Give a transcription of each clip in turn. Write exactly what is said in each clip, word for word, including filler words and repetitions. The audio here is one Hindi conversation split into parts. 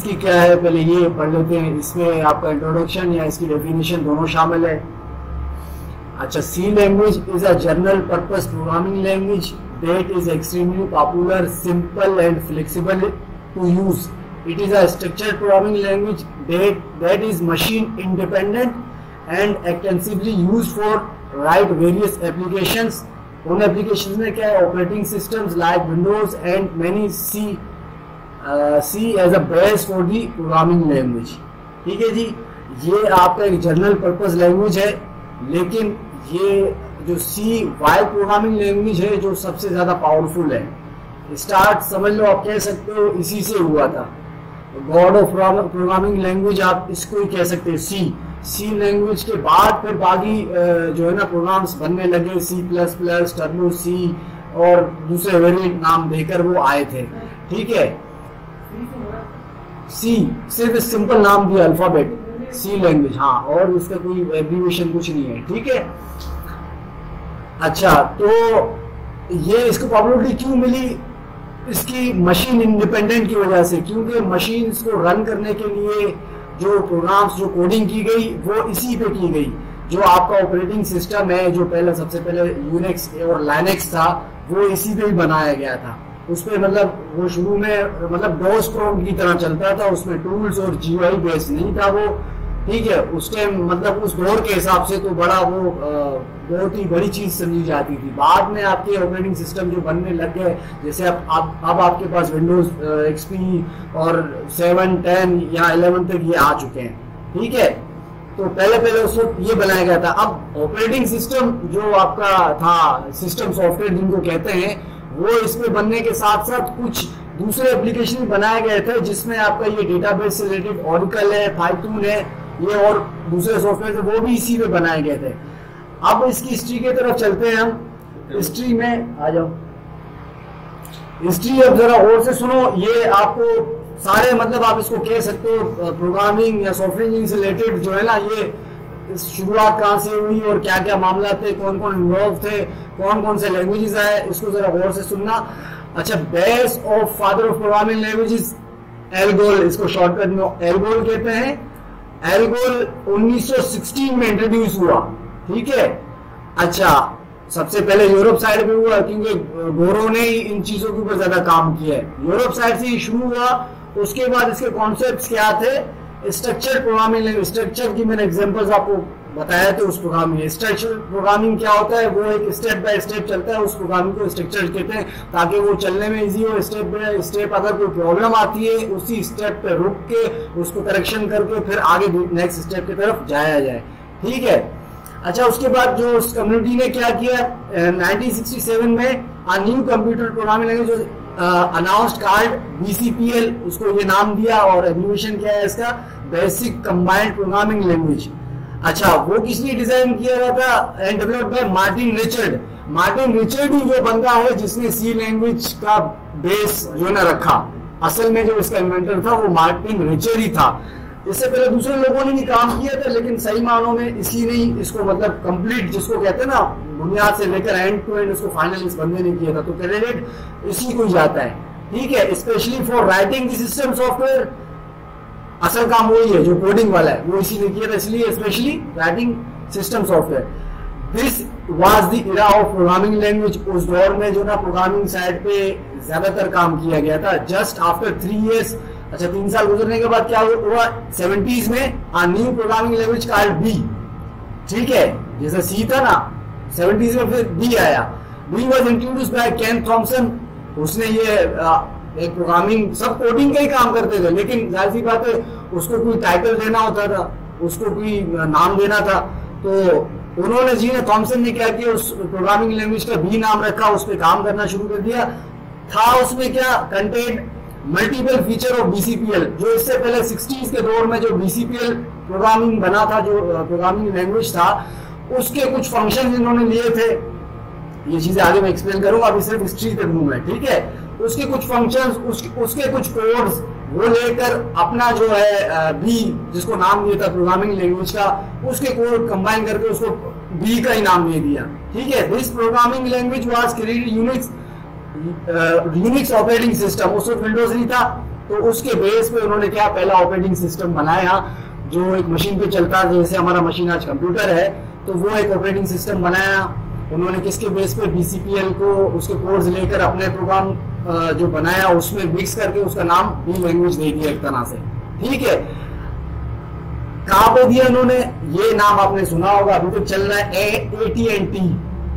इसकी क्या है पहले ये पढ़ लेते हैं, इसमें आपका इंट्रोडक्शन या इसकी डेफिनेशन दोनों शामिल है। अच्छा, C language is a general purpose programming language that is extremely popular, simple and flexible to use. It is a structured programming language that that is machine independent and extensively used for write various applications. उन एप्लीकेशंस में क्या है, operating systems like Windows and many C C as a base for the programming language. ठीक है जी, ये आपका एक जनरल पर्पस लैंग्वेज है, लेकिन ये जो सी वाइल प्रोग्रामिंग लैंग्वेज है जो सबसे ज्यादा पावरफुल है। स्टार्ट समझ लो, आप कह सकते हो इसी से हुआ था। गॉड ऑफ प्रोग्रामिंग लैंग्वेज आप इसको ही कह सकते हो, सी। सी लैंग्वेज के बाद फिर बाकी जो है ना प्रोग्राम्स बनने लगे, C plus plus, Turbo C और दूसरे वेरिएंट नाम देकर वो आए थे। ठीक है, सी सिर्फ सिंपल नाम दिया अल्फाबेट, सी लैंग्वेज, हाँ, और इसका कोई एब्रीविएशन कुछ नहीं है। ठीक है, अच्छा, तो ये इसको पॉपुलरिटी क्यों मिली? इसकी मशीन इंडिपेंडेंट की वजह से, क्योंकि मशीन्स को रन करने के लिए जो प्रोग्राम्स, जो कोडिंग की गई वो इसी पे की गई। जो आपका ऑपरेटिंग सिस्टम है, जो पहले सबसे पहले यूनिक्स और लाइनेक्स था, वो इसी पे ही बनाया गया था। उसपे मतलब वो शुरू में मतलब डॉस प्रॉम्प्ट की तरह चलता था, उसमें टूल्स और जीयूआई बेस नहीं था वो। ठीक है, उस टाइम मतलब उस दौर के हिसाब से तो बड़ा वो बहुत ही बड़ी चीज समझी जाती थी। बाद में आपके ऑपरेटिंग सिस्टम जो बनने लग गए, जैसे अब आप, अब आपके पास विंडोज एक्सपी और सेवन, टेन या इलेवन तक ये आ चुके हैं। ठीक है, तो पहले पहले उस वक्त ये बनाया गया था। अब ऑपरेटिंग सिस्टम जो आपका था, सिस्टम सॉफ्टवेयर जिनको कहते हैं, वो इसमें बनने के साथ साथ कुछ दूसरे एप्लीकेशन बनाए गए थे, जिसमें आपका ये डेटाबेस से रिलेटेड ऑरिकल है, पाइथन है, ये और दूसरे सॉफ्टवेयर थे, वो भी इसी में बनाए गए थे। अब इसकी हिस्ट्री की तरफ चलते हैं हम। हिस्ट्री में आ जाओ, हिस्ट्री अब जरा और से सुनो। ये आपको सारे मतलब आप इसको कह सकते हो प्रोग्रामिंग या सॉफ्टवेयर इंजीनियरिंग से रिलेटेड जो है ना, ये शुरुआत कहाँ से हुई और क्या क्या मामला थे, कौन कौन इन्वॉल्व थे, कौन कौन से लैंग्वेजेस आए, इसको जरा गौर से सुनना। अच्छा, base of father of programming languages ALGOL, इसको शॉर्टकट में एल्गोल कहते हैं। एल्गोल उन्नीस सौ सोलह में इंट्रोड्यूस हुआ। ठीक है, अच्छा, सबसे पहले यूरोप साइड में हुआ, क्योंकि गोरों ने ही इन चीजों के ऊपर ज्यादा काम किया है। यूरोप साइड से ही शुरू हुआ। उसके बाद इसके कॉन्सेप्ट्स क्या थे? स्ट्रक्चर्ड प्रोग्रामिंग लैंग्वेज, स्ट्रक्चर की मैंने एग्जांपल्स आपको बताया थे उस प्रोग्राम में। स्ट्रक्चर प्रोग्रामिंग क्या होता है? वो एक स्टेप बाय स्टेप चलता है, उस प्रोग्रामिंग को स्ट्रक्चर कहते हैं, ताकि वो चलने में इजी हो। स्टेप बाय स्टेप अगर कोई प्रॉब्लम आती है, उसी स्टेप पे रुक के उसको करेक्शन करके फिर आगे नेक्स्ट स्टेप की तरफ जाया जाए। ठीक है, अच्छा, उसके बाद जो उस कम्युनिटी ने क्या किया, नाइनटीन सिक्सटी सेवन में a new computer programming language announced called BCPL, उसको ये नाम दिया, और एब्रिविएशन क्या है इसका? Basic combined programming language. अच्छा, वो किसने डिजाइन किया हुआ था? And developed by Martin Richard. Martin Richard ही वो बंदा है जिसने सी लैंग्वेज का बेस जो ना रखा। असल में जो इसका इन्वेंटर था वो मार्टिन रिचर्ड ही था। इससे पहले दूसरे लोगों ने भी काम किया था, लेकिन सही मानों में इसी ने ही इसको मतलब कंप्लीट, जिसको कहते हैं ना बुनियाद से लेकर एंड टू एंड, उसको फाइनल इस बंदे ने किया था। तो क्रेडिट इसी को जाता है। ठीक है, specially for writing the system software, असल काम वही है जो कोडिंग वाला है, वो इसी ने किया था, इसलिए specially writing system software. This was the era of programming language. उस दौर में जो ना प्रोग्रामिंग साइड पे ज्यादातर काम किया गया था। जस्ट आफ्टर थ्री इयर्स, अच्छा तीन साल गुजरने के बाद क्या हुआ? सेवेंटीज में a new programming language called B. ठीक है, जैसा सी था ना, सेवेंटीज में फिर बी आया। B was introduced by Ken Thompson. उसने ये आ, एक प्रोग्रामिंग, सब कोडिंग का ही काम करते थे, लेकिन जाहिर सी बात है उसको कोई टाइटल देना होता था, उसको कोई नाम देना था। तो उन्होंने जी ने थॉमसन ने क्या किया, उस प्रोग्रामिंग लैंग्वेज का बी नाम रखा, उस पर काम करना शुरू कर दिया। था उसमें क्या content, multiple feature of BCPL. जो इससे पहले सिक्सटीज के दौर में जो बीसीपीएल प्रोग्रामिंग बना था, जो प्रोग्रामिंग लैंग्वेज था, उसके कुछ फंक्शन इन्होंने लिए थे। ये चीजें आगे मैं एक्सप्लेन करूंगा, अभी सिर्फ हिस्ट्री तक हूं मैं। ठीक है, उसके कुछ फंक्शंस, उसके, उसके कुछ कोड्स वो लेकर अपना जो है बी, जिसको नाम दिया था प्रोग्रामिंग लैंग्वेज का, उसके कोड कंबाइन करके उसको बी का ही नाम दे दिया। ठीक है, this programming language was created Unix Unix operating system. उस वक्त विंडोज नहीं था, तो उसके बेस पे उन्होंने क्या पहला ऑपरेटिंग सिस्टम बनाया जो एक मशीन पे चलता है, जैसे हमारा मशीन आज कंप्यूटर है, तो वो एक ऑपरेटिंग सिस्टम बनाया उन्होंने। किसके बेस पे? बीसीपीएल को उसके कोड्स लेकर अपने प्रोग्राम जो बनाया उसमें मिक्स करके उसका नाम बी लैंग्वेज दे दिया एक तरह से, ठीक है। कहां पे दिया उन्होंने? ये नाम आपने सुना होगा, अभी तो चल रहा है ए टी एंड टी,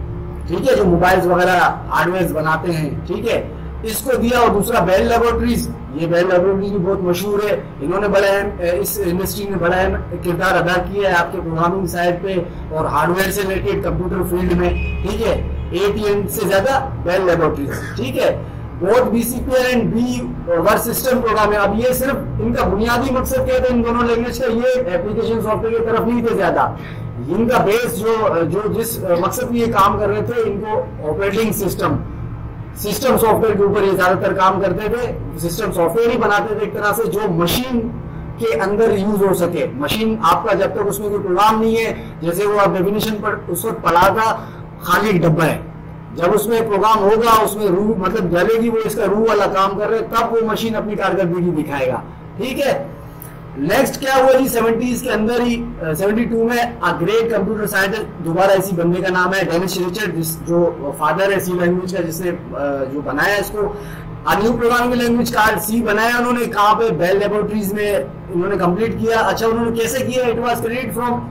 ठीक है, जो मोबाइल्स वगैरह हार्डवेयर बनाते हैं, ठीक है, इसको दिया। और दूसरा बेल लैबोरेटरीज, ये बेल लैबोरेटरीज भी बहुत मशहूर है, इन्होंने बड़ा इस इंडस्ट्री में बड़ा किरदार अदा किया है आपके प्रोग्रामिंग साइड पे और हार्डवेयर से रिलेटेड कंप्यूटर फील्ड में, ठीक है। ए टी एन से ज्यादा बेल लैबोरेटरीज, ठीक है। Both BCPL and B were system program है। अब ये सिर्फ इनका बुनियादी मकसद क्या था इन दोनों लैंग्वेज का? ये एप्लीकेशन सॉफ्टवेयर की तरफ नहीं थे ज्यादा, इनका बेस जो जो जिस मकसद में ये काम कर रहे थे, इनको ऑपरेटिंग सिस्टम सिस्टम सॉफ्टवेयर के ऊपर ये ज्यादातर काम करते थे। सिस्टम सॉफ्टवेयर ही बनाते थे एक तरह से जो मशीन के अंदर यूज हो सके। मशीन आपका जब तक उसमें कोई प्रोग्राम नहीं है, जैसे वो आप डेफिनेशन पर उस वक्त पढ़ा था, खाली एक डब्बा है, जब उसमें प्रोग्राम होगा उसमें रू मतलब जलेगी, वो इसका रू वाला काम कर रहे, तब वो मशीन अपनी कारकर्दगी दिखाएगा, ठीक है। नेक्स्ट क्या हुआ जी, सेवेंटीज के अंदर ही सेवेंटी टू में अ ग्रेट कंप्यूटर साइंटिस्ट, दोबारा इसी बंदे का नाम है डेनिस रिचर्ड, जिस जो फादर है सी लैंग्वेज का, जिसने जो बनाया इसको, a new programming language called C बनाया उन्होंने। कहां पे? बेल लैबोरेटरीज में इन्होंने कंप्लीट किया। अच्छा, उन्होंने कैसे किया? It was created from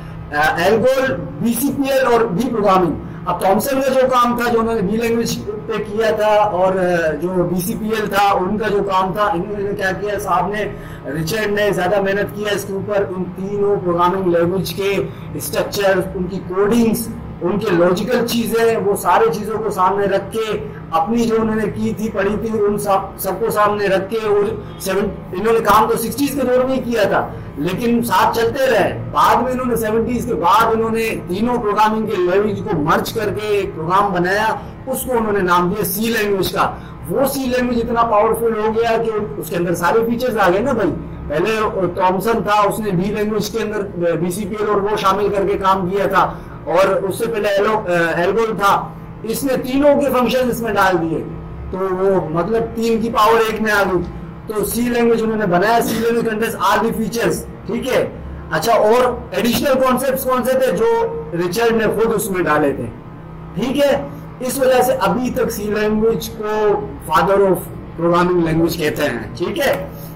ALGOL, BCPL और बी प्रोग्रामिंग। अब थॉमसन का जो काम था, जो उन्होंने बी लैंग्वेज पे किया था, और जो बीसीपीएल था उनका जो काम था, इन्होंने क्या किया, साहब ने रिचर्ड ने ज्यादा मेहनत किया इसके ऊपर। उन तीनों प्रोग्रामिंग लैंग्वेज के स्ट्रक्चर, उनकी कोडिंग्स, उनके लॉजिकल चीजें, वो सारी चीजों को सामने रख के, अपनी जो उन्होंने की थी, पढ़ी थी, उन सब सबको सामने रख के, और सेवन इन्होंने काम तो सिक्सटीज के दौर में ही किया था, लेकिन साथ चलते रहे। बाद में इन्होंने सेवेंटीज के बाद इन्होंने तीनों प्रोग्रामिंग के लैंग्वेज को मर्ज करके एक प्रोग्राम बनाया, उसको उन्होंने नाम दिया सी लैंग्वेज का। वो सी लैंग्वेज इतना पावरफुल हो गया कि उसके अंदर सारे फीचर्स आ गए ना भाई। पहले थॉमसन था, उसने बी लैंग्वेज के अंदर बीसीपीएल और वो शामिल करके काम किया था, और उससे पहले एल्गोल था, इसने तीनों के फंक्शन इसमें डाल दिए, तो वो मतलब तीन की पावर एक में आ गई। तो सी लैंग्वेज उन्होंने बनाया, C language contains are the features, ठीक है। अच्छा, और एडिशनल कॉन्सेप्ट्स कौन से थे? जो रिचर्ड ने खुद उसमें डाले थे, ठीक है। इस वजह से अभी तक सी लैंग्वेज को फादर ऑफ प्रोग्रामिंग लैंग्वेज कहते हैं, ठीक है।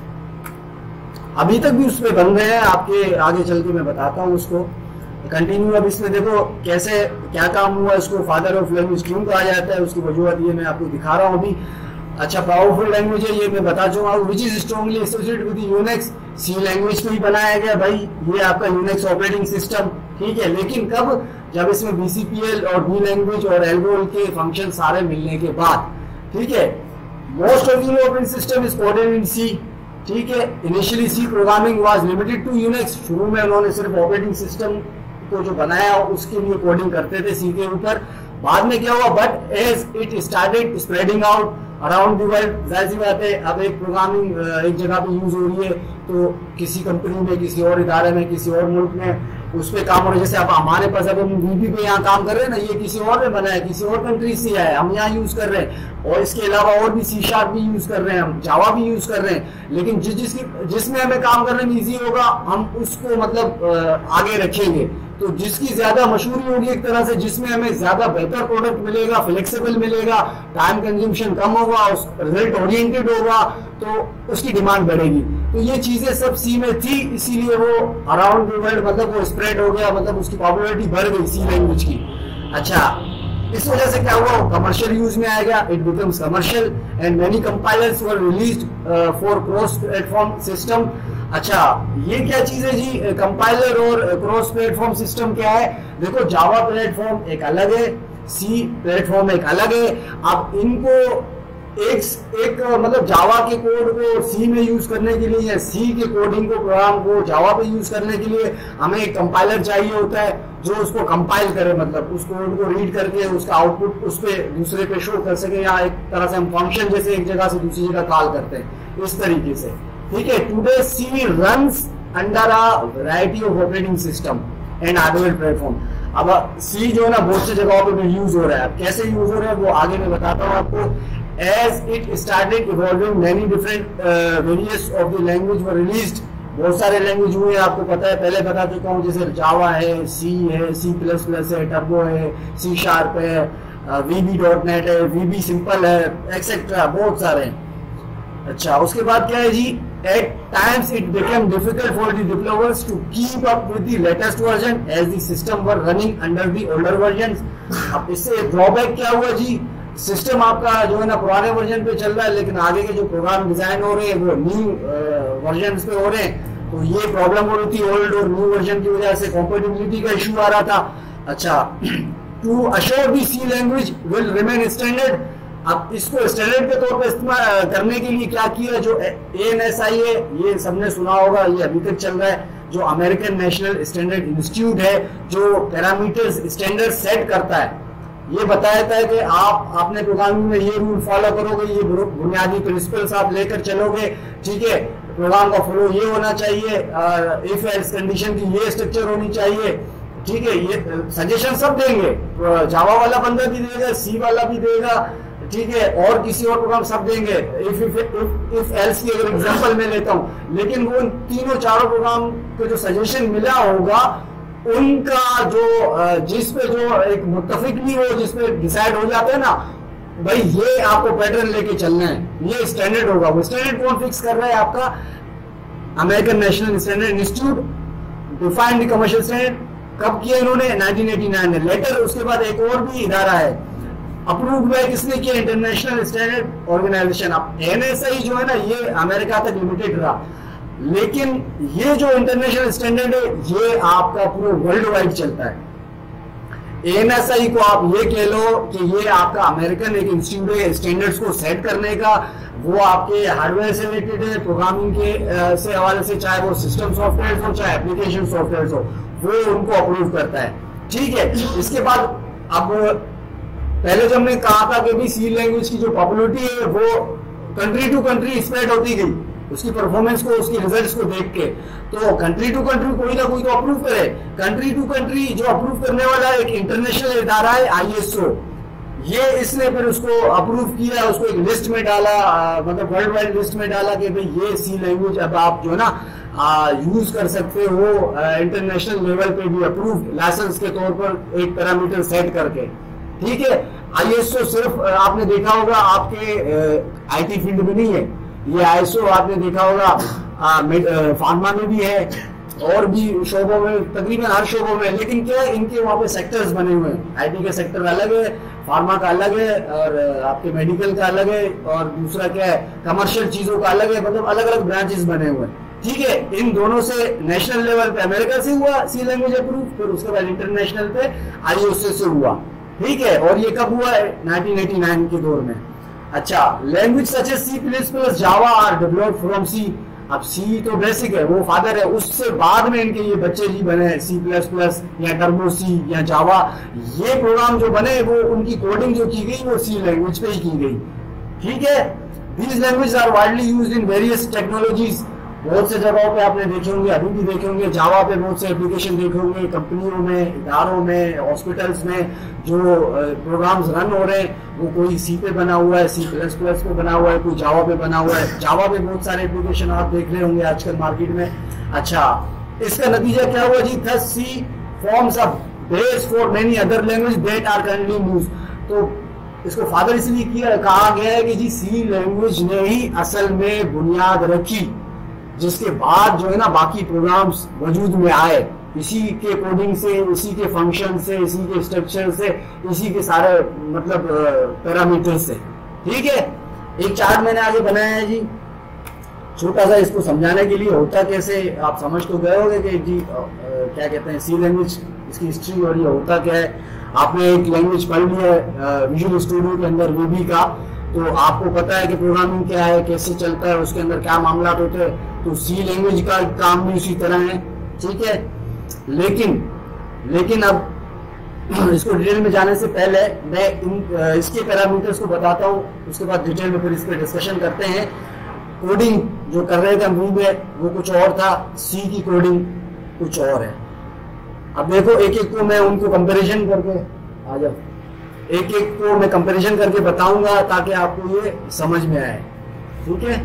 अभी तक भी उस पर बन रहे हैं, आपके आगे चल के मैं बताता हूँ उसको कंटिन्यू। अब इसमें देखो कैसे क्या काम हुआ, इसको फादर ऑफ लैंग्वेज क्यों कहा जाता है, उसकी वजूहत ये मैं आपको दिखा रहा हूँ अभी। अच्छा, पावरफुल लैंग्वेज है ये मैं बता चुका हूँ, which is strongly associated with Unix. C language को ही बनाया गया भाई, ये आपका यूनिक्स ऑपरेटिंग सिस्टम, ठीक है। लेकिन कब? जब इसमें बीसीपीएल और बी लैंग्वेज और एल्गोल के फंक्शन सारे मिलने के बाद, ठीक है। Most of the operating system is coded in C, ठीक है। Initially C programming was limited to Unix, शुरू में उन्होंने सिर्फ ऑपरेटिंग सिस्टम को जो बनाया उसके लिए कोडिंग करते थे सी के ऊपर। बाद में क्या हुआ, but as it started spreading out around the world, जाहिर सी बात है अब एक प्रोग्रामिंग एक जगह पे यूज हो रही है, तो किसी कंपनी में, किसी और इदारे में, किसी और मुल्क में उस पर काम हो रहा है। जैसे अब हमारे पास अब हम वीबी पे यहाँ काम कर रहे हैं ना, ये किसी और ने बनाया, किसी और कंट्री से आया है, हम यहाँ यूज कर रहे हैं, और इसके अलावा और भी सी शार्प भी यूज कर रहे हैं, हम जावा भी यूज कर रहे हैं। लेकिन जिस जिसकी जिसमें हमें काम करने में इजी होगा हम उसको मतलब आगे रखेंगे। तो जिसकी ज्यादा मशहूरी होगी एक तरह से, जिसमें हमें ज्यादा बेहतर प्रोडक्ट मिलेगा, फ्लेक्सिबल मिलेगा, टाइम कंज्यूमशन कम होगा, रिजल्ट ओरिएंटेड होगा, तो उसकी डिमांड बढ़ेगी। तो ये चीजें सब सी में थी, इसीलिए वो अराउंड द वर्ल्ड मतलब वो स्प्रेड हो गया, मतलब उसकी पॉपुलैरिटी बढ़ गई सी लैंग्वेज की। अच्छा, इस वजह से क्या हुआ, कमर्शियल यूज में आएगा, it becomes commercial and many compilers were released for cross platform system. अच्छा, ये क्या चीज है जी, कंपाइलर और क्रॉस प्लेटफॉर्म सिस्टम क्या है? देखो, जावा प्लेटफॉर्म एक अलग है, सी प्लेटफॉर्म एक अलग है। अब इनको एक एक मतलब जावा के कोड को सी में यूज करने के लिए, या सी के कोडिंग को, प्रोग्राम को जावा पे यूज करने के लिए हमें एक कंपाइलर चाहिए होता है जो उसको कंपाइल करे, मतलब उस कोड को रीड करके उसका आउटपुट उस पे दूसरे पे शो कर सके, या एक तरह से हम फंक्शन जैसे एक जगह से दूसरी जगह कॉल करते हैं, इस तरीके से, ठीक है। Today C runs under a variety of operating system and hardware platform. अब सी जो है ना बहुत सी जगहों पे भी यूज हो रहा है। अब कैसे यूज हो रहा है वो आगे मैं बताता हूँ आपको। as it started evolving many different uh, variants of the language were released. बहुत सारे लैंग्वेज हुए, आपको पता है, पहले बता चुका हूँ, जैसे जावा है, सी है, सी प्लस प्लस है, टर्बो है, सी शार्प है, वीबी डॉट नेट है, वीबी सिंपल है, एक्सेट्रा, बहुत सारे हैं। अच्छा, उसके बाद क्या है जी, at times it became difficult for the developers to keep up with the latest version as the system were running under the older version. अब इससे ड्रॉबैक क्या हुआ जी, सिस्टम आपका जो है ना पुराने वर्जन पे चल रहा है, लेकिन आगे के जो प्रोग्राम डिजाइन हो रहे हैं वो न्यू वर्जन पे हो रहे हैं, तो ये प्रॉब्लम हो रही थी ओल्ड और न्यू वर्जन की वजह से, कॉम्पेटिबिलिटी का इशू आ रहा था। अच्छा, to assure the C language will remain standard, अब इसको स्टैंडर्ड के तौर पर इस्तेमाल करने के लिए क्या किया, जो ए एन एस आई है, ये सबने सुना होगा, ये अभी तक चल रहा है, जो अमेरिकन नेशनल स्टैंडर्ड इंस्टीट्यूट है, जो पैरामीटर्स स्टैंडर्ड सेट करता है, ये बताया था कि आप अपने प्रोग्रामिंग में ये रूल फॉलो करोगे, ये बुनियादी प्रिंसिपल्स आप लेकर चलोगे, ठीक है, प्रोग्राम का फ्लो ये होना चाहिए, इफ एल्स कंडीशन की ये स्ट्रक्चर होनी चाहिए, ठीक है, ये सजेशन सब देंगे, जावा वाला बंदा भी देगा, सी वाला भी देगा, ठीक है, और किसी और प्रोग्राम सब देंगे, if if if, if else की अगर एग्जांपल मैं लेता हूं, लेकिन वो तीनों चारों प्रोग्राम को जो सजेशन मिला होगा, उनका जो जिस पे जो एक मुत्तफिक नहीं हो, जिसपे डिसाइड हो जाता है ना, भाई ये आपको पैटर्न लेके चलना है, ये स्टैंडर्ड होगा। वो स्टैंडर्ड कौन फिक्स कर रहा है, आपका American national standard institute, defined the commercial standard, कब किया इन्होंने, नाइनटीन एटी नाइन में। लेटर उसके बाद एक और भी इदारा है अप्रूव है, किसने किया, इंटरनेशनल स्टैंडर्ड ऑर्गेनाइजेशन। अब एन एस आई जो है ना, ये अमेरिका तक लिमिटेड रहा, लेकिन ये जो इंटरनेशनल स्टैंडर्ड है, ये आपका पूरे वर्ल्ड वाइड चलता है। ए एन एस आई को आप ये कह लो कि ये आपका अमेरिकन एक इंस्टीट्यूट है स्टैंडर्ड्स को सेट करने का, वो आपके हार्डवेयर से रिलेटेड है, प्रोग्रामिंग के से हवाले से, चाहे वो सिस्टम सॉफ्टवेयर हो चाहे एप्लीकेशन सॉफ्टवेयर हो, वो उनको अप्रूव करता है, ठीक है। इसके बाद अब पहले जब हमने कहा था कि भी सी लैंग्वेज की जो पॉपुलरिटी है वो कंट्री टू कंट्री स्प्रेड होती गई, उसकी परफॉर्मेंस को, उसकी रिजल्ट्स को देख के, तो कंट्री टू कंट्री कोई ना कोई तो अप्रूव करे। कंट्री टू कंट्री जो अप्रूव करने वाला एक इंटरनेशनल इदारा है आई एस ओ, ये इसने फिर उसको अप्रूव किया, उसको एक लिस्ट में डाला, आ, मतलब वर्ल्ड वाइड लिस्ट में डाला कि भाई ये सी लैंग्वेज अब आप जो है ना आ, यूज कर सकते हो, इंटरनेशनल लेवल पे भी अप्रूव लाइसेंस के तौर पर एक पैरामीटर सेट करके, ठीक है। आई एस ओ सिर्फ आपने देखा होगा आपके आई टी फील्ड में नहीं है, ये आई एस ओ आपने देखा होगा फार्मा में भी है और भी शोबों में, तकरीबन हर शोबों में, लेकिन क्या है, इनके वहाँ पे सेक्टर्स बने हुए हैं, आईटी का सेक्टर अलग है, फार्मा का अलग है, और आपके मेडिकल का अलग है, और दूसरा क्या है, कमर्शियल चीजों का अलग है, मतलब अलग अलग ब्रांचेस बने हुए हैं, ठीक है। इन दोनों से नेशनल लेवल पे अमेरिका से हुआ सी लैंग्वेज अप्रूव, फिर उसके बाद इंटरनेशनल पे आई ओ सी से हुआ, ठीक है, और ये कब हुआ है, नाइनटीन एटी नाइन के दौर में। अच्छा, language such as C plus plus Java are developed from C, अब सी तो बेसिक है, वो फादर है, उससे बाद में इनके ये बच्चे जी बने सी प्लस प्लस या टर्बो सी या जावा, ये प्रोग्राम जो बने वो उनकी कोडिंग जो की गई वो सी लैंग्वेज पे ही की गई, ठीक है। These language are widely used in various technologies, बहुत से जगहों पे आपने देखे होंगे, अभी भी देखे होंगे, जावा पे बहुत से एप्लीकेशन देखे होंगे, कंपनियों में, इदारों में, हॉस्पिटल्स में जो प्रोग्राम्स रन हो रहे हैं वो कोई सी पे बना हुआ है, सी प्लस प्लस पे बना हुआ है, कोई जावा पे बना हुआ है। जावा पे बहुत सारे एप्लीकेशन आप देख रहे होंगे आजकल मार्केट में। अच्छा, इसका नतीजा क्या हुआ जी, thus C forms a base for many other language that are currently used, तो इसको फादर इसलिए किया कहा गया है कि जी सी लैंग्वेज ने ही असल में बुनियाद रखी, जिसके बाद जो है ना बाकी प्रोग्राम्स वजूद में आए, इसी के कोडिंग से, इसी के फंक्शन से, इसी के स्ट्रक्चर से, इसी के सारे मतलब पैरामीटर से, ठीक है। एक चार्ट मैंने आगे बनाया है जी, छोटा सा, इसको समझाने के लिए होता कैसे आप समझ तो गए होंगे कि जी आ, आ, क्या कहते हैं सी लैंग्वेज, इसकी हिस्ट्री और ये होता क्या है। आपने एक लैंग्वेज पढ़ लिया है विजुअल स्टूडियो के अंदर वीबी का, तो आपको पता है कि प्रोग्रामिंग क्या है, कैसे चलता है, उसके अंदर क्या मामला होते हैं, तो सी लैंग्वेज का काम भी उसी तरह है, ठीक है। लेकिन लेकिन अब इसको डिटेल में जाने से पहले मैं इन इसके पैरामीटर्स को बताता हूँ, उसके बाद डिटेल में फिर इस पर डिस्कशन करते हैं। कोडिंग जो कर रहे थे हम वी में वो कुछ और था, सी की कोडिंग कुछ और है। अब देखो एक एक को मैं उनको कंपैरिजन करके आ जाओ। एक एक को मैं कंपैरिजन करके बताऊंगा ताकि आपको ये समझ में आए, ठीक है।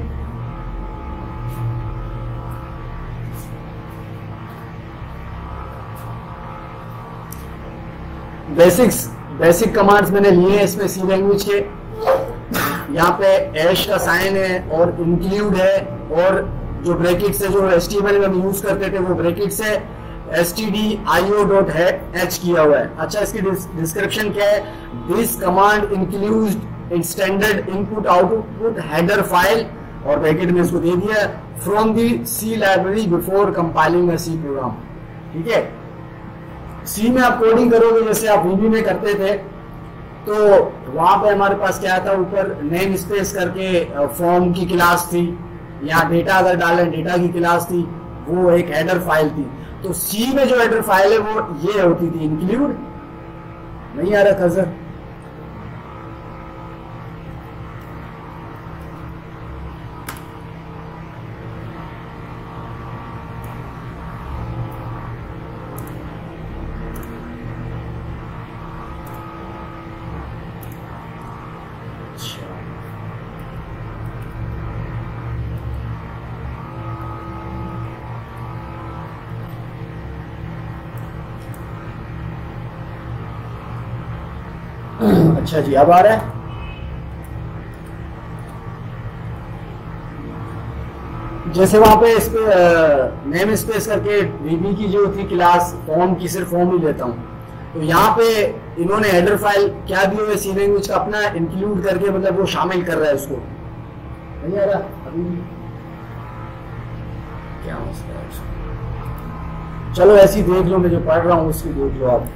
बेसिक्स बेसिक कमांड्स मैंने लिए हैं इसमें सी लैंग्वेज के। यहाँ पे ऐश का साइन है और इंक्लूड है, और जो ब्रैकेट्स है जो एचटीएमएल में हम यूज करते थे वो ब्रैकेट्स है, stdio डॉट h किया हुआ है। अच्छा, इसकी डिस्क्रिप्शन क्या है? This command include standard input output header file, और ब्रैकेट में इसको दे दिया from the C library before compiling a C program, ठीक है। सी में आप कोडिंग करोगे जैसे आप वीबी में करते थे, तो वहां पे हमारे पास क्या था, ऊपर नेम स्पेस करके फॉर्म की क्लास थी, यहाँ डेटा अगर डालें डेटा की क्लास थी, वो एक हेडर फाइल थी। तो सी में जो हेडर फाइल है वो ये होती थी इंक्लूड। नहीं आ रहा कर्सर? अच्छा जी, अब आ रहा है? जैसे वहां पे इस पे नेम स्पेस करके वीबी की जो थी क्लास फॉर्म की, सिर्फ फॉर्म ही लेता हूं, तो यहाँ पे इन्होंने हेडर फाइल क्या दी हुई है सी लैंग्वेज का अपना इंक्लूड करके, मतलब वो शामिल कर रहा है उसको। नहीं आ रहा अभी? क्या मसला है उसको? चलो ऐसी देख लो, मैं जो पढ़ रहा हूँ उसकी देख लो आप।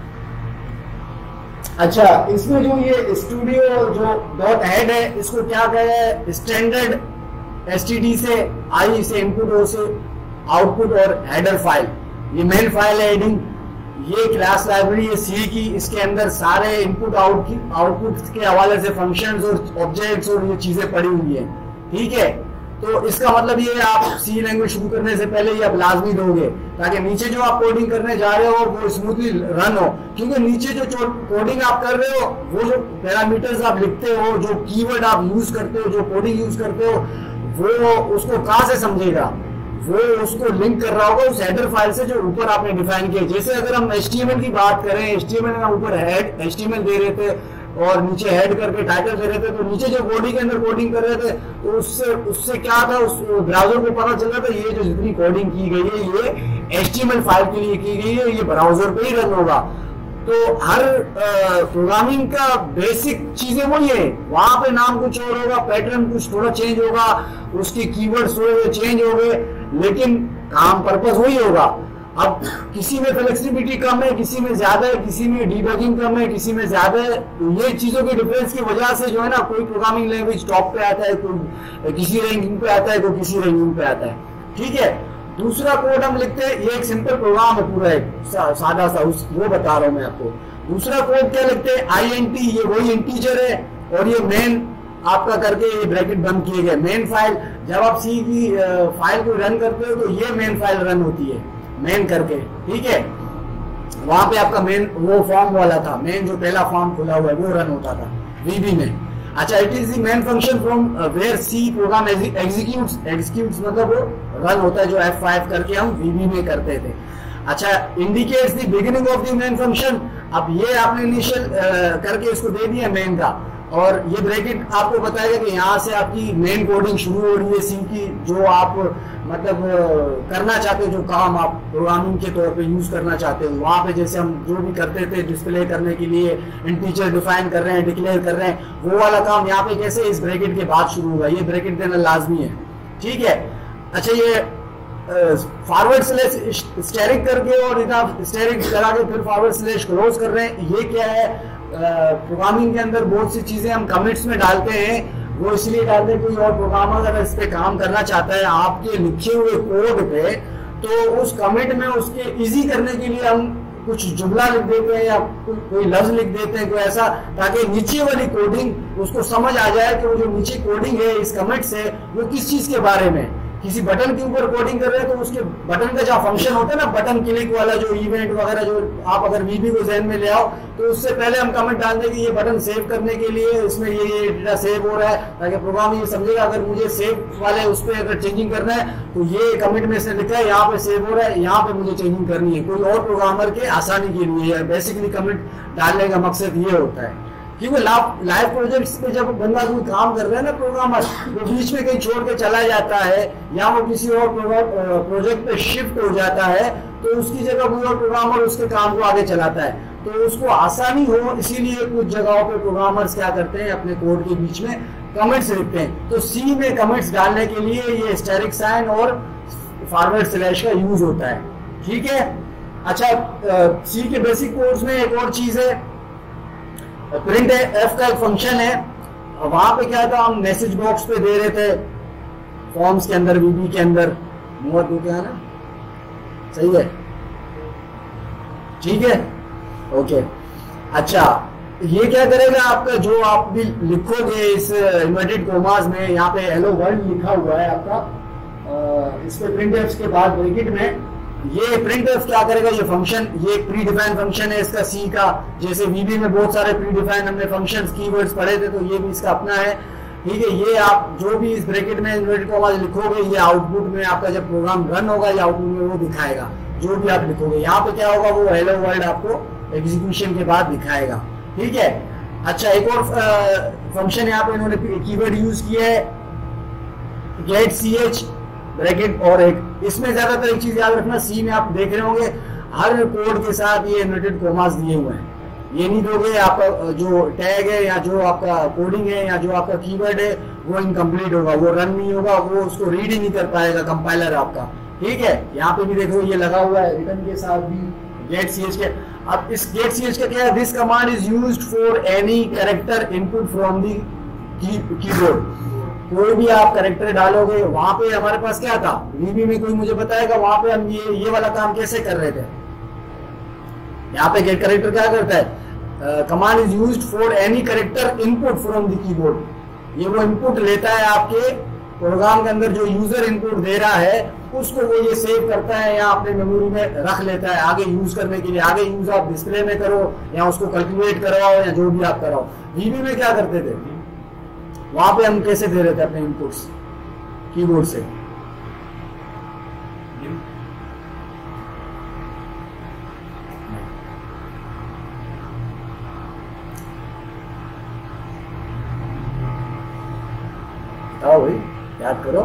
अच्छा, इसमें जो ये स्टूडियो जो डॉट हेड है, इसको क्या कहा है? स्टैंडर्ड एसटीडी से आई से इनपुट, ओ से आउटपुट, और हेडर फाइल, ये मेन फाइल है हेडिंग। ये क्लास लाइब्रेरी है सी की, इसके अंदर सारे इनपुट आउट की आउटपुट के हवाले से फंक्शंस और ऑब्जेक्ट्स और ये चीजें पड़ी हुई है, ठीक है। तो इसका मतलब ये आप सी लैंग्वेज शुरू करने से पहले ये आप लाजमी दोगे, ताकि नीचे जो आप कोडिंग करने जा रहे हो वो स्मूथली रन हो। क्योंकि नीचे जो कोडिंग आप कर रहे हो, वो जो पैरामीटर्स आप लिखते हो, जो कीवर्ड आप यूज करते हो, जो कोडिंग यूज करते हो, वो उसको कहां से समझेगा? वो उसको लिंक कर रहा होगा उस हेडर फाइल से जो ऊपर आपने डिफाइन किया। जैसे अगर हम एचटीएमएल की बात करें, एचटीएमएल में ऊपर हेड एचटीएमएल दे रहे थे और नीचे हेड करके टाइटल दे रहे थे, तो नीचे जो बॉडी के अंदर कोडिंग कर रहे थे, तो उससे उससे क्या था, उस ब्राउजर को पता चल रहा था ये जो जितनी कोडिंग की गई है ये एचटीएमएल फाइल के लिए की गई है, ये ब्राउजर पे ही रन होगा। तो हर प्रोग्रामिंग का बेसिक चीजें वही है, वहां पे नाम कुछ और होगा, पैटर्न कुछ थोड़ा चेंज होगा, उसके कीवर्ड्स थोड़े चेंज हो गए, लेकिन काम पर्पस वही होगा। अब किसी में फ्लेक्सिबिलिटी कम है, किसी में ज्यादा है, किसी में डीबगिंग कम है, किसी में ज्यादा है। ये चीजों के डिफरेंस की वजह से जो है ना, कोई प्रोग्रामिंग लैंग्वेज टॉप पे आता है, कोई किसी रैंकिंग पे आता है, कोई किसी रैंकिंग पे आता है, ठीक है। दूसरा कोड हम लिखते हैं, ये एक सिंपल प्रोग्राम है पूरा, एक सा, सादा सा, उस वो बता रहा हूं मैं आपको। दूसरा कोड क्या लिखते हैं? आई एन टी, ये वही इंटीजर है, और ये मेन आपका करके ये ब्रैकेट बंद किए गए। मेन फाइल, जब आप सी की फाइल को रन करते हो तो ये मेन फाइल रन होती है, मेन करके, ठीक है। वहां पे आपका मेन वो फॉर्म वाला था, मेन जो पहला फॉर्म खुला हुआ है वो रन होता था वीबी में। अच्छा, it is the main function from where C program executes, executes मतलब वो रन होता है, जो एफ फाइव करके हम वीबी में करते थे। अच्छा, indicates the beginning of the main function. अब ये आपने इनिशियल करके इसको दे दिया मेन का, और ये ब्रैकेट आपको बताएगा कि यहाँ से आपकी मेन कोडिंग शुरू हो रही है सी की, जो आप मतलब करना चाहते हो, जो काम आप प्रोग्रामिंग के तौर पे यूज करना चाहते हो। वहां पे जैसे हम जो भी करते थे डिस्प्ले करने के लिए इंटीजर डिफाइन कर रहे हैं, डिक्लेयर कर रहे हैं, वो वाला काम यहाँ पे कैसे इस ब्रैकेट के बाद शुरू होगा, ये ब्रैकेट देना लाजमी है, ठीक है। अच्छा, ये फॉरवर्ड स्लैश स्टेरिक करके और इधर स्टेरिक करा के फिर फॉरवर्ड स्लैश क्लोज कर रहे हैं, ये क्या है? प्रोग्रामिंग के अंदर बहुत सी चीजें हम कमिट्स में डालते हैं, वो इसलिए डालते हैं कोई और प्रोग्रामर अगर इस पे काम करना चाहता है आपके लिखे हुए कोड पे, तो उस कमिट में उसके इजी करने के लिए हम कुछ जुमला लिख देते हैं या कोई लफ्ज लिख देते हैं, कोई ऐसा, ताकि नीचे वाली कोडिंग उसको समझ आ जाए कि वो जो नीचे कोडिंग है इस कमिट से वो किस चीज के बारे में। किसी बटन के ऊपर कोडिंग कर रहे हैं तो उसके बटन का जो फंक्शन होता है ना, बटन क्लिक वाला जो इवेंट वगैरह, जो आप अगर वीबी को ज़हन में ले आओ तो उससे पहले हम कमेंट डाल दें कि ये बटन सेव करने के लिए इसमें ये ये डेटा सेव हो रहा है, ताकि प्रोग्राम ये समझेगा अगर मुझे सेव वाले उस पर अगर चेंजिंग करना है तो ये कमेंट में से लिखा है यहाँ पे सेव हो रहा है, यहाँ पे मुझे चेंजिंग करनी है। कोई और प्रोग्रामर के आसानी के लिए बेसिकली कमेंट डालने का मकसद ये होता है, क्योंकि लाइव प्रोजेक्ट्स पे जब बंदा कोई काम कर रहा है ना प्रोग्रामर, वो बीच में कहीं छोड़ के चला जाता है या वो किसी और प्रोजेक्ट पे शिफ्ट हो जाता है तो उसकी जगह कोई और प्रोग्रामर उसके काम को आगे चलाता है, तो उसको आसानी हो इसीलिए कुछ जगहों पे प्रोग्रामर्स क्या करते हैं अपने कोड के बीच में कमेंट्स लिखते हैं। तो सी में कमेंट्स डालने के लिए ये स्टेरिक साइन और फॉरवर्ड स्लैश का यूज होता है, ठीक है। अच्छा, सी के बेसिक कोड्स में एक और चीज है, प्रिंट एफ का एक फंक्शन है। वहां पे क्या था, हम मैसेज बॉक्स पे दे रहे थे फॉर्म्स के अंदर, वीबी के अंदर, मोर टू क्या है ना, सही है, ठीक है, ओके। अच्छा, ये क्या करेगा, आपका जो आप भी लिखोगे इस इन्वर्टेड कोमास में, यहाँ पे हेलो वर्ल्ड लिखा हुआ है आपका, इस पे प्रिंट एफ के बाद ब्रैकेट में ये प्रिंट एफ क्या करेगा, ये फंक्शन, ये प्री डिफाइन फंक्शन है इसका सी का, जैसे वीबी में बहुत सारे प्री डिफाइन हमने फंक्शंस कीवर्ड्स पढ़े थे, तो ये भी इसका अपना है, ठीक है। ये आप जो भी इस ब्रैकेट में इन्वर्टेड कॉमा लिखोगे, ये आउटपुट में आपका जब प्रोग्राम रन होगा ये आउटपुट में वो दिखाएगा जो भी आप लिखोगे। यहाँ पे क्या होगा, वो हेलो वर्ल्ड आपको एग्जीक्यूशन के बाद दिखाएगा, ठीक है। अच्छा, एक और फंक्शन यहाँ पे इन्होंने कीवर्ड यूज किया है, गेट सी एच ब्रैकेट, और एक इसमें ज्यादातर एक चीज याद रखना, सी में आप देख रहे होंगे हर कोड के साथ ये इन्वर्टेड कोमास दिए हुए हैं। ये नहीं दोगे, आपका जो टैग है या जो आपका कोडिंग है या जो आपका कीवर्ड है वो इनकम्प्लीट होगा, वो रन नहीं होगा, वो उसको रीड ही नहीं कर पाएगा कंपाइलर आपका, ठीक है। यहाँ पे भी देखो ये लगा हुआ है रिटर्न के साथ भी गेट सी एच के। अब इस गेट सी एच का क्या है, this command is used for any character input from the keyboard. कोई भी आप कैरेक्टर डालोगे, वहां पे हमारे पास क्या था, वीबी में कोई मुझे बताएगा वहां पे हम ये ये वाला काम कैसे कर रहे थे। यहाँ पे गेट कैरेक्टर क्या करता है, command is used for any character input from the keyboard. ये वो इनपुट लेता है आपके प्रोग्राम के अंदर, जो यूजर इनपुट दे रहा है उसको वो ये सेव करता है या अपने मेमोरी में रख लेता है आगे यूज करने के लिए। आगे यूज आप डिस्प्ले में करो या उसको कैलकुलेट करवाओ या जो भी आप कराओ। वीबी में क्या करते थे, वहां पे हम कैसे दे रहे थे अपने इनपुट्स कीबोर्ड से, बताओ भाई, याद करो।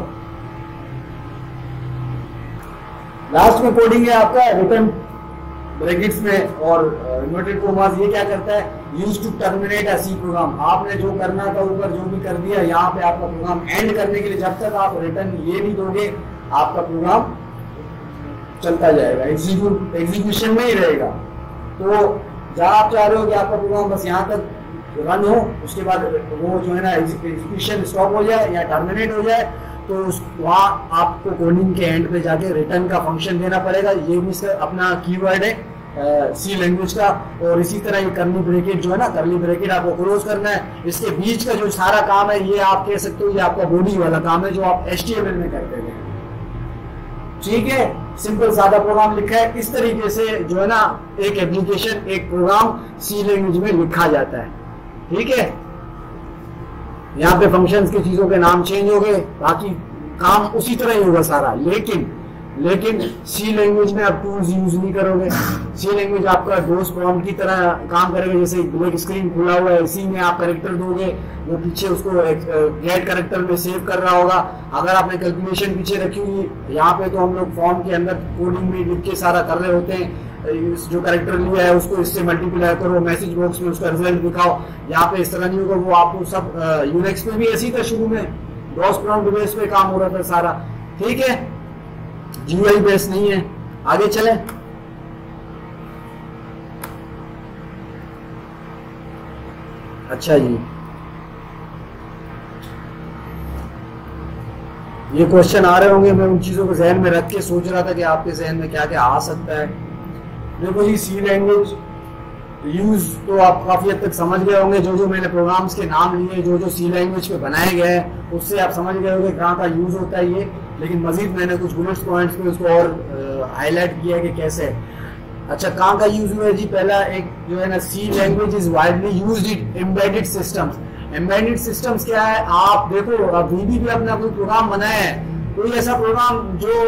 लास्ट में कोडिंग है आपका रिटर्न ब्रैकेट्स में, और इन्वर्टेड कोमास ये क्या करता है, use to terminate a C program. आपने जो करना था ऊपर जो भी कर दिया, यहाँ पे आपका प्रोग्राम एंड करने के लिए जब तक आप रिटर्न ये नहीं दोगे आपका प्रोग्राम चलता जाएगा, एग्जीक्यूट एग्जीक्यूशन में ही रहेगा। तो जहाँ आप चाह रहे हो कि आपका प्रोग्राम बस यहाँ तक रन हो, उसके बाद वो जो है ना एग्जीक्यूशन स्टॉप हो जाए या टर्मिनेट हो जाए, तो वहाँ आपको कोडिंग के एंड पे जाके रिटर्न का फंक्शन देना पड़ेगा। ये भी इसका अपना कीवर्ड है सी लैंग्वेज का। और इसी तरह ये करली ब्रैकेट जो है ना, करली ब्रैकेट आपको क्लोज करना है। इसके बीच का जो सारा काम है ये आप कह सकते हो ये आपका बॉडी वाला काम है जो आप एच टी एम एल में करते हैं, ठीक है। सिंपल सादा प्रोग्राम लिखा है, इस तरीके से जो है ना एक एप्लीकेशन एक प्रोग्राम सी लैंग्वेज में लिखा जाता है, ठीक है। यहाँ पे फंक्शंस की चीजों के नाम चेंज हो गए, बाकी काम उसी तरह ही होगा सारा। लेकिन लेकिन सी लैंग्वेज में आप टूल्स यूज नहीं करोगे। सी लैंग्वेज आपका डोस प्रॉम्प्ट की तरह काम करेगा, जैसे ब्लैक स्क्रीन खुला हुआ है, इसी में आप कैरेक्टर दोगे, वो पीछे उसको गेट कैरेक्टर में सेव कर रहा होगा। अगर आपने कैलकुलेशन पीछे रखी हुई, यहाँ पे तो हम लोग फॉर्म के अंदर कोडिंग में लिख के सारा कर रहे होते हैं, जो कैरेक्टर लिया है उसको इससे मल्टीप्लाई करो, मैसेज बॉक्स में उसका रिजल्ट दिखाओ। यहाँ पे इस तरह नहीं होगा, वो आपको सब यूनिक्स में भी ऐसी था, शुरू में डॉस प्रॉम्प्ट बेस पे काम हो रहा था सारा, ठीक है, जीयूआई बेस नहीं है। आगे चले, अच्छा जी, ये क्वेश्चन आ रहे होंगे, मैं उन चीजों को जहन में रख के सोच रहा था कि आपके जहन में क्या क्या आ सकता है। देखो जी, सी लैंग्वेज यूज तो आप काफी हद तक समझ गए होंगे, जो जो मैंने प्रोग्राम्स के नाम लिए, जो जो सी लैंग्वेज पे बनाए गए हैं उससे आप समझ गए होंगे कहाँ का यूज होता है ये। लेकिन मजीद मैंने कुछ बुलेट्स पॉइंट्स पे उसको और हाईलाइट किया कि कैसे। अच्छा, कहाँ का यूज हुआ है जी? पहला एक जो है ना, C language is widely used in embedded systems. Embedded systems क्या है? आप देखो, अब वीबी पे अपना कोई प्रोग्राम बनाया है, कोई ऐसा प्रोग्राम जो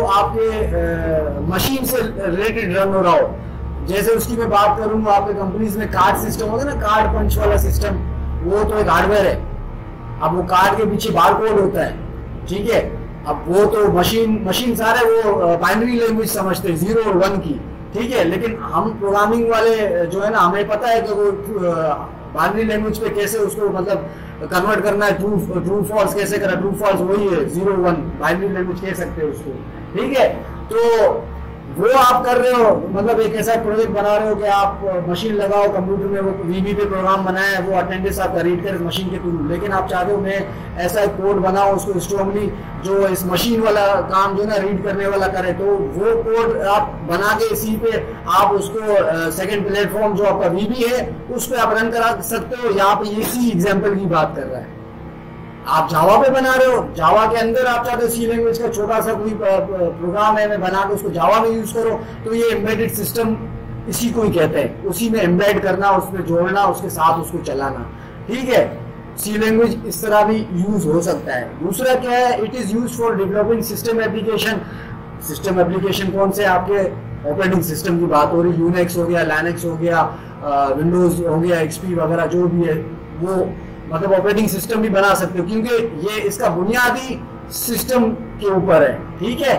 आपके मशीन से रिलेटेड रन हो रहा हो, जैसे उसकी मैं बात करूंगा, आपके कंपनीज में कार्ड सिस्टम होगा ना, कार्ड पंच वाला सिस्टम, वो तो एक हार्डवेयर है। अब वो कार्ड के पीछे बार कोड होता है, ठीक है। अब वो तो मशीन मशीन सारे वो बाइनरी लैंग्वेज समझते हैं, जीरो और वन की, ठीक है। लेकिन हम प्रोग्रामिंग वाले जो है ना, हमें पता है कि वो बाइनरी लैंग्वेज पे कैसे उसको मतलब कन्वर्ट करना है, ट्रू ट्रू फॉल्स कैसे करना। ट्रू फॉल्स वही है, जीरो वन, बाइनरी लैंग्वेज कह सकते हैं उसको, ठीक है। तो वो आप कर रहे हो, मतलब एक ऐसा प्रोजेक्ट बना रहे हो कि आप मशीन लगाओ कंप्यूटर में, वो वीबी पे प्रोग्राम बनाया है, वो अटेंडेंस आपका रीड करे मशीन के थ्रू, लेकिन आप चाहते हो मैं ऐसा कोड बनाऊं उसको स्ट्रांगली जो इस मशीन वाला काम जो ना रीड करने वाला करे, तो वो कोड आप बना के इसी पे आप उसको सेकंड प्लेटफॉर्म जो आपका वीबी है उस पर आप रन करा सकते हो। यहाँ पे इसी एग्जाम्पल की बात कर रहा है। आप जावा पे बना रहे हो, जावा के अंदर आप चाहते हो सी लैंग्वेज का छोटा सा कोई प्रोग्राम है, मैं बना के उसको जावा में यूज करो, तो ये एम्बेडेड सिस्टम इसी को ही कहते हैं। उसी में एम्बेड करना, उसमें जोड़ना, उसके साथ उसको चलाना, ठीक है। सी लैंग्वेज इस तरह भी यूज हो सकता है। दूसरा क्या है? It is use for developing system application. System application कौन से? आपके ऑपरेटिंग सिस्टम की बात हो रही, यूनिक्स हो गया, लाइनक्स हो गया, विंडोज हो गया, एक्सपी वगैरह जो भी है, वो मतलब ऑपरेटिंग सिस्टम भी बना सकते हो, क्योंकि ये इसका बुनियादी सिस्टम के ऊपर है, ठीक है।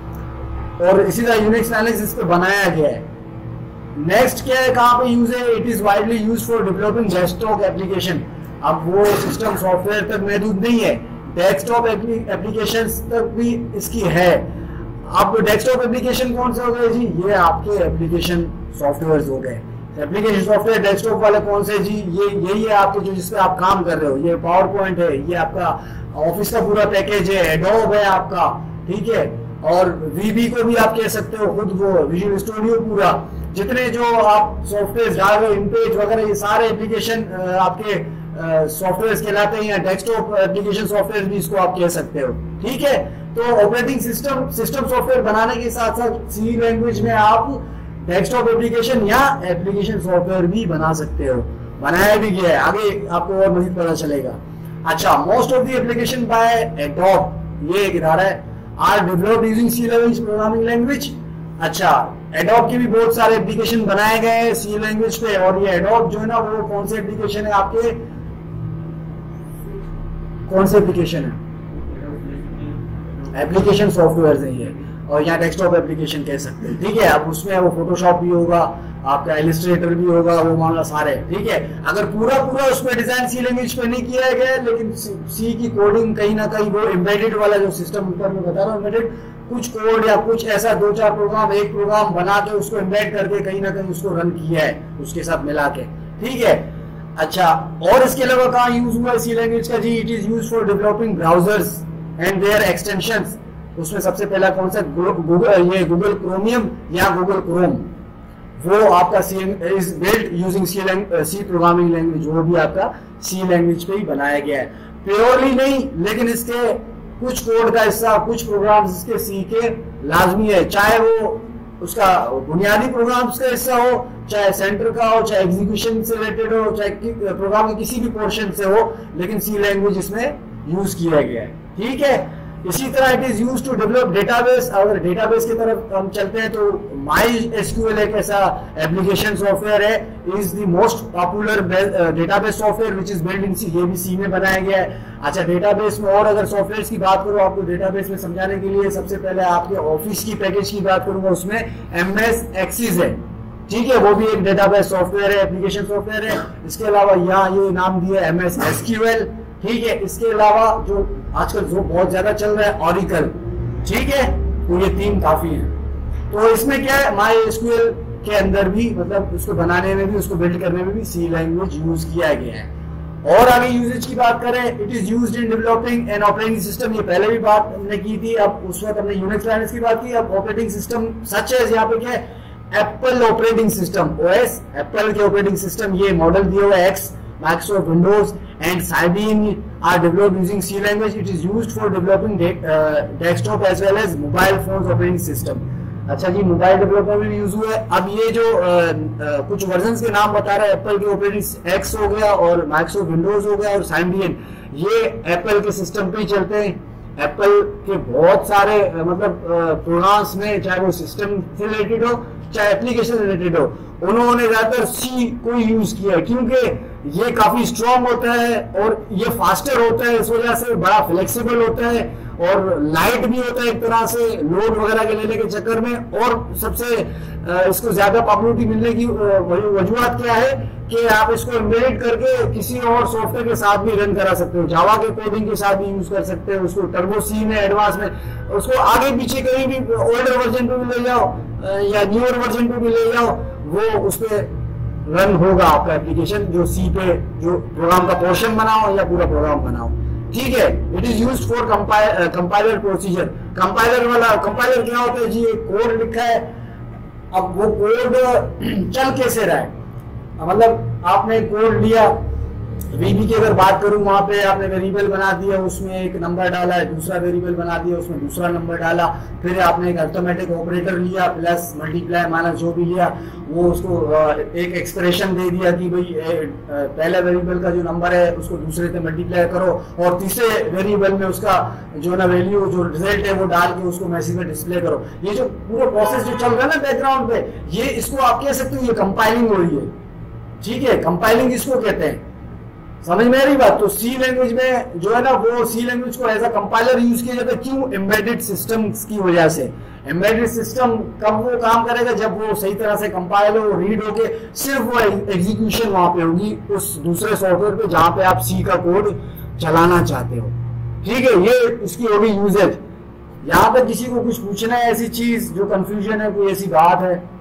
और इसी तरह यूनिक्स लाइनक्स इस पे बनाया गया है। नेक्स्ट क्या है, कहाँ पे यूज है? It is widely use for developing desktop application. अब वो सिस्टम सॉफ्टवेयर तक महदूद नहीं है, डेस्कटॉप एप्लीकेशन तक भी इसकी है। अब डेस्कटॉप एप्लीकेशन कौन से हो गए जी? ये आपके एप्लीकेशन सॉफ्टवेयर हो गए। एप्लीकेशन सॉफ्टवेयर डेस्कटॉप वाले कौन से जी? ये यही है आपके जो जिसपे आप काम कर रहे हो। ये पावर पॉइंट है, ये आपका ऑफिस का पूरा पैकेज है, एडोब है आपका, ठीक है। और वीबी को भी आप कह सकते हो खुद, वो विजुअल स्टूडियो, पूरा जितने जो आप सॉफ्टवेयर डाल रहे हो, इनपेज वगैरह, ये सारे एप्लीकेशन आपके सॉफ्टवेयर कहलाते हैं, या डेस्कटॉप एप्लीकेशन सॉफ्टवेयर भी इसको आप कह सकते हो, ठीक है। तो ऑपरेटिंग सिस्टम सिस्टम सॉफ्टवेयर बनाने के साथ साथ सी लैंग्वेज में आप डेस्कटॉप एप्लीकेशन या एप्लीकेशन सॉफ्टवेयर भी बना सकते हो। बनाया भी गया है, आगे आपको और मजीद पता चलेगा। अच्छा, most of the application by Adobe, ये एक इदारा है, are developed using C language programming language. अच्छा, एडोब के भी बहुत सारे एप्लीकेशन बनाए गए हैं सी लैंग्वेज पे। और ये एडोब जो है ना, वो कौन से एप्लीकेशन है आपके? कौन से एप्लीकेशन है? एप्लीकेशन सॉफ्टवेयर है ये, और यहाँ डेस्कटॉप एप्लीकेशन कह सकते हैं, ठीक है। अब उसमें वो फोटोशॉप भी होगा, आपका इलस्ट्रेटर भी होगा, वो मामला सारे, ठीक है। अगर पूरा पूरा उसमें डिजाइन सी लैंग्वेज पे नहीं किया गया, लेकिन सी की कोडिंग कहीं ना कहीं वो एम्बेडेड वाला जो सिस्टम ऊपर में बता रहा हूँ, एम्बेडेड कुछ कोड या कुछ ऐसा दो चार प्रोग्राम, एक प्रोग्राम बना के उसको एम्बेड करके कहीं ना कहीं उसको रन किया है उसके साथ मिला के, ठीक है। अच्छा, और इसके अलावा कहाँ यूज हुआ सी लैंग्वेज का जी? It is use for developing browsers and their extensions. उसमें सबसे पहला कौन सा? गूगल, ये गूगल क्रोमियम या गूगल क्रोम, वो आपका C is built using C C programming language, वो भी आपका सी लैंग्वेज पे ही बनाया गया है। प्योरली नहीं, लेकिन इसके कुछ कोड का हिस्सा, कुछ प्रोग्राम्स इसके सी के लाजमी है, चाहे वो उसका बुनियादी प्रोग्राम्स का हिस्सा हो, चाहे सेंटर का हो, चाहे एग्जीक्यूशन से रिलेटेड हो, चाहे प्रोग्राम के किसी भी पोर्शन से हो, लेकिन सी लैंग्वेज इसमें यूज किया गया है, ठीक है। इसी तरह it is use to develop database. अगर डेटाबेस की तरफ हम चलते हैं तो माई एसक्यूएल एक ऐसा एप्लीकेशन सॉफ्टवेयर है, is the most popular database software which is build in C, ये भी सी में बनाया गया है। अच्छा, डेटाबेस में और अगर सॉफ्टवेयर की बात करूं आपको डेटाबेस में समझाने के लिए, सबसे पहले आपके ऑफिस की पैकेज की बात करूंगा, उसमें एम एस एक्सिस है, ठीक है, वो भी एक डेटाबेस सॉफ्टवेयर है, एप्लीकेशन सॉफ्टवेयर है। इसके अलावा यहाँ ये नाम दिया एम एस एसक्यूएल, ठीक है। इसके अलावा जो आजकल जो बहुत ज्यादा चल रहा है ऑरिकल, ठीक है, तो ये तीन काफी है। तो इसमें क्या है, माई एसक्यूएल के अंदर भी, मतलब उसको बनाने में भी, उसको बिल्ड करने में भी सी लैंग्वेज यूज किया गया है। और आगे यूजेज की बात करें, it is used in developing an operating system, ये पहले भी बात हमने की थी, अब उस वक्त हमने यूनिक्स लाइनक्स की बात की, अब ऑपरेटिंग सिस्टम सच है, यहाँ पे क्या है, Apple operating system, OS, Apple के ऑपरेटिंग सिस्टम, ये मॉडल दिया हुआ है X, Microsoft Windows and Symbian are developed using C language. It is used for developing de uh, desktop as well as mobile phones operating system. अच्छा जी, मोबाइल डेवलपर में यूज हुआ है। अब ये जो आ, आ, कुछ वर्जन्स के नाम बता रहा है, एप्पल के ऑपरेटिंग एक्स हो गया और माइक्रोसॉफ्ट विंडोज हो गया और साइमडियन, ये एप्पल के सिस्टम पे ही चलते हैं। एप्पल के बहुत सारे मतलब प्रोग्राम्स में, चाहे वो सिस्टम से रिलेटेड हो चाहे एप्लीकेशन रिलेटेड हो, उन्होंने ज्यादातर सी को यूज किया है क्योंकि ये काफी स्ट्रॉन्ग होता है और ये फास्टर होता है, इस वजह से बड़ा फ्लेक्सिबल होता है और लाइट भी होता है एक तरह से लोड वगैरह के लेने के चक्कर में। और सबसे इसको ज्यादा पॉपुलरिटी मिलने की वजूहत क्या है कि आप इसको एम्बेडेड करके किसी और सॉफ्टवेयर के साथ भी रन करा सकते हो, जावा के कोडिंग के साथ भी यूज कर सकते हो उसको, टर्बो सी में, एडवांस में, उसको आगे पीछे कहीं भी ओल्डर वर्जन पे भी ले जाओ या न्यूअर वर्जन पे भी ले जाओ, वो उस पर रन होगा आपका एप्लीकेशन, जो सी पे जो प्रोग्राम का पोर्शन बनाओ या पूरा प्रोग्राम बनाओ। ठीक है, it is used for compiler procedure. Compiler वाला, कंपाइलर क्या होता है जी, एक कोड लिखा है, अब वो कोड चल कैसे रहा है, मतलब आपने कोड लिया, वीबी की अगर बात करूं, वहां पे आपने वेरिएबल बना दिया, उसमें एक नंबर डाला है, दूसरा वेरिएबल बना दिया, उसमें दूसरा नंबर डाला, फिर आपने एक अर्थमेटिक ऑपरेटर लिया, प्लस मल्टीप्लाई माइनस जो भी लिया, वो उसको एक एक्सप्रेशन दे दिया कि भाई पहले वेरिएबल का जो नंबर है उसको दूसरे से मल्टीप्लाई करो और तीसरे वेरिएबल में उसका जो ना वैल्यू, जो रिजल्ट है वो डाल के उसको मैसेज में डिस्प्ले करो। ये जो पूरा प्रोसेस जो चल रहा है ना बैकग्राउंड पे, ये इसको आप कह सकते हो ये कंपाइलिंग हो रही है। ठीक है, कंपाइलिंग इसको कहते हैं, समझ में आ रही बात। तो सी लैंग्वेज में जो है ना, वो सी लैंग्वेज को एज अ कंपाइलर यूज किया जाता है। क्यों? एम्बेडेड सिस्टम्स की वजह से। एम्बेडेड सिस्टम कब वो काम करेगा, जब वो सही तरह से कंपाइल हो, रीड होके सिर्फ वो एग्जीक्यूशन वहां पे होगी उस दूसरे सॉफ्टवेयर पे जहां पे आप सी का कोड चलाना चाहते हो। ठीक है, ये इसकी होगी यूजेज। यहाँ पे किसी को कुछ पूछना है, ऐसी चीज जो कंफ्यूजन है, कोई ऐसी बात है?